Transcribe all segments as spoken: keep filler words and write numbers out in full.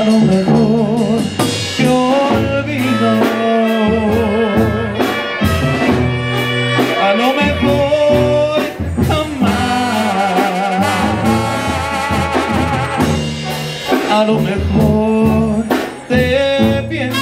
a lo mejor te olvido, a lo mejor jamás, a lo mejor te pienso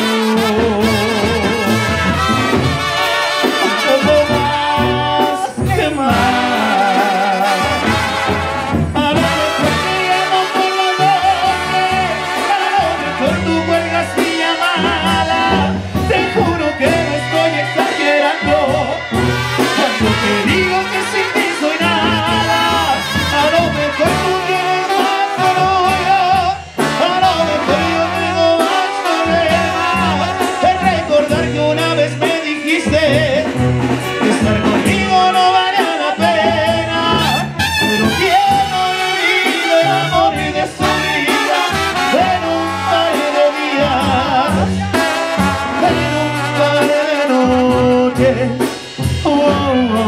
un poco más que más. A lo mejor te llamo por la noche, a lo mejor tú cuelgas mi llamada. Te juro que no estoy exagerando cuando te digo que sin ti soy nada. A lo mejor tú quieres más, pero yo, a lo mejor yo tengo más problemas. De recordar que una vez me dijiste que estar conmigo no valía la pena, pero quiero vivir el amor y de su vida en un par de días, en un par de noches. Oh, oh, oh.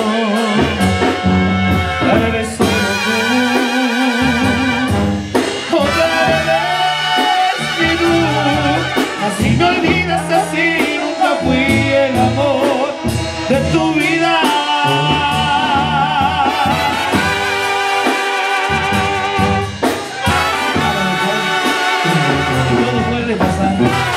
Tal vez solo tú, otra vez que tú. Así me olvidas, así nunca fui el amor de tu vida. Todo puede pasar.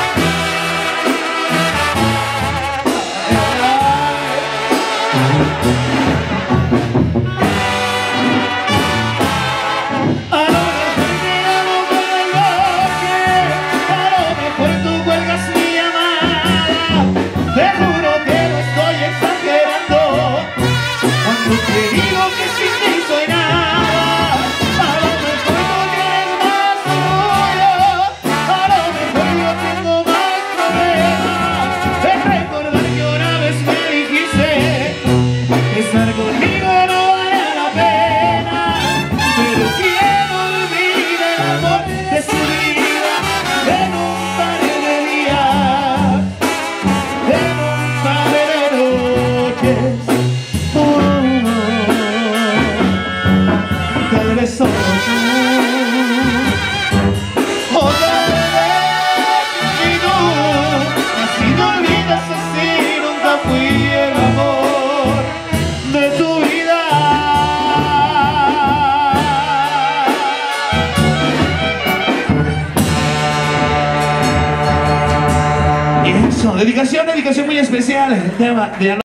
A lo mejor te llamo por la noche, a lo mejor tú cuelgas mi llamada. Te juro que no estoy exagerando cuando te digo que sin ti soy nada. A lo mejor tú quieres más tuyo, a lo mejor yo tengo más problemas. De recordar que una vez me dijiste que estar conmigo no valía la pena, pero quiero vivir el amor de su vida en un par de días, en un par de noches. Oh, tal vez solo tú, o tal vez ni tú. Así no olvidas, así nunca fui el amor de tu vida. Y eso, dedicación, dedicación muy especial, el tema de